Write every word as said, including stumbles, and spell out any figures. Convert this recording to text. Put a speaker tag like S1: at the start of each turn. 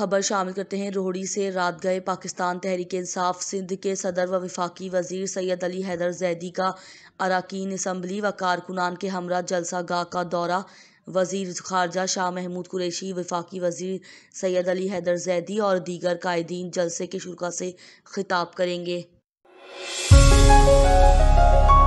S1: खबर शामिल करते हैं रोहड़ी से। रात गए पाकिस्तान तहरीक इंसाफ सिंध के सदर व वफाकी वजीर सैयद अली हैदर जैदी का अरकान असम्बली व कारकुनान के हमरा जलसा गाह का दौरा। वजीर खारजा शाह महमूद कुरैशी, वफाकी वजीर सैयद अली हैदर जैदी और दीगर कायदीन जलसे के शुरा से खिताब करेंगे।